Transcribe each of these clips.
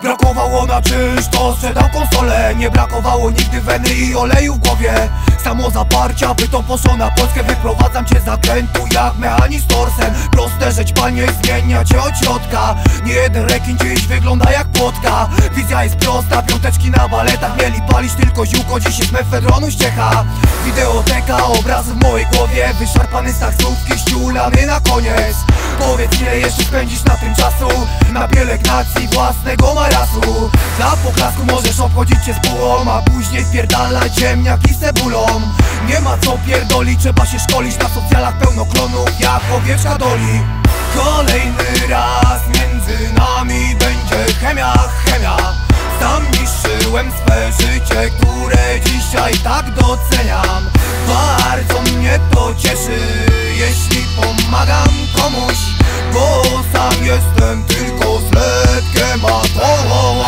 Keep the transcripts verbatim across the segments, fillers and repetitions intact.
brakowało na czynsz, to sprzedał konsolę. Nie brakowało nigdy weny i oleju w głowie. Samo zaparcia, by to poszło na Polskę. Wyprowadzam cię z zakrętu jak mechanizm torsem. Proste rzecz, panie, zmienia cię od środka. Nie jeden rekin dziś wygląda jak płotka. Wizja jest prosta, piąteczki na baletach. Mieli palić tylko ziółko, dziś jest mefedronu ściecha. Wideoteka, obrazy w mojej głowie. Wyszarpany z taksówki, ściulany na koniec. Powiedz, ile jeszcze spędzisz na tym czasu, na pielęgnacji własnego marasu. Dla poklasku możesz obchodzić się z bułą, a później wpierdalać ziemniaki z cebulą. Nie ma co pierdolić, trzeba się szkolić. Na socjalach pełno klonów jak owieczka doli. Kolejny raz między nami będzie chemia, chemia. Sam niszczyłem swe życie, które dzisiaj tak doceniam. Bardzo mnie to cieszy, jeśli pomagam komuś, bo sam jestem tylko zletkiem atomu.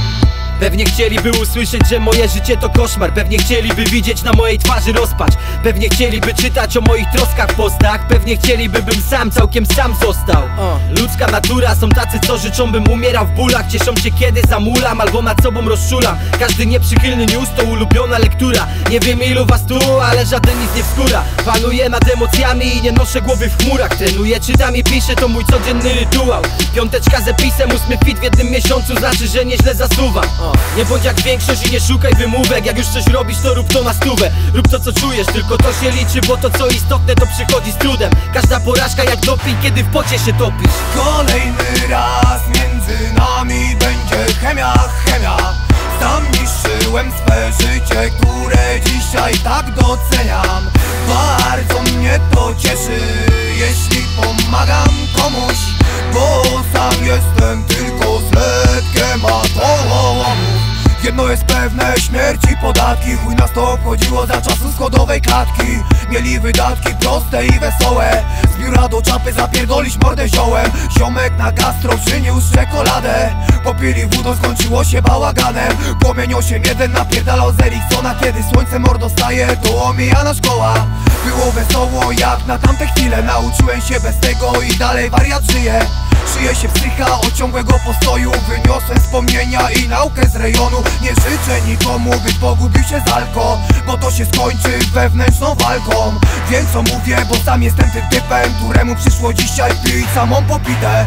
Pewnie chcieliby usłyszeć, że moje życie to koszmar. Pewnie chcieliby widzieć na mojej twarzy rozpacz. Pewnie chcieliby czytać o moich troskach w postach. Pewnie chcieliby, bym sam, całkiem sam został. Ludzka natura, są tacy, co życzą, bym umierał w bólach. Cieszą się, kiedy zamulam albo nad sobą rozczulam. Każdy nieprzychylny news to ulubiona lektura. Nie wiem, ilu was tu, ale żaden nic nie wskóra. Panuję nad emocjami i nie noszę głowy w chmurach. Trenuję, czytam i piszę, to mój codzienny rytuał. Piąteczka z episem, ósmy fit w jednym miesiącu, znaczy, że nieźle zasuwam. Nie bądź jak większość i nie szukaj wymówek. Jak już coś robisz, to rób to na stówę. Rób to, co czujesz, tylko to się liczy, bo to, co istotne, to przychodzi z trudem. Każda porażka jak doping, kiedy w pocie się topisz. Kolejny raz między nami będzie chemia, chemia. Sam niszczyłem swe życie, które dzisiaj tak doceniam. Bardzo mnie to cieszy, jeśli pomagam komuś, bo sam jestem tylko zletkiem atomu. Jedno jest pewne, śmierć i podatki. Chuj nas to obchodziło za czasów składowej klatki. Mieli wydatki proste i wesołe. Z biura do czapy zapierdolić mordę ziołem. Ziomek na gastro przyniósł czekoladę. Popili wódą, skończyło się bałaganem. Płomień osiem jeden napierdalał z Eriksona. Kiedy słońce mordo staje, to omijana szkoła. Było wesoło jak na tamte chwile. Nauczyłem się bez tego i dalej wariat żyje. Szyję się psycha od ciągłego postoju. Wyniosłem wspomnienia i naukę z rejonu. Nie życzę nikomu, by pogubił się z alko, bo to się skończy wewnętrzną walką. Wiem, co mówię, bo sam jestem tym typem, któremu przyszło dzisiaj pić samą popitę.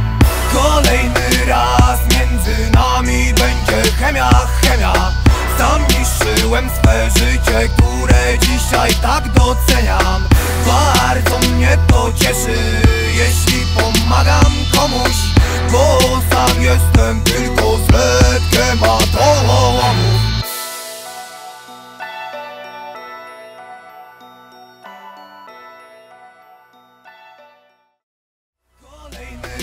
Kolejny raz między nami będzie chemia, chemia. Sam niszczyłem swe życie, które dzisiaj tak doceniam. Bardzo mnie to cieszy, jeśli pomagam komuś, bo sam jestem tylko zletkiem atomu. Kolejny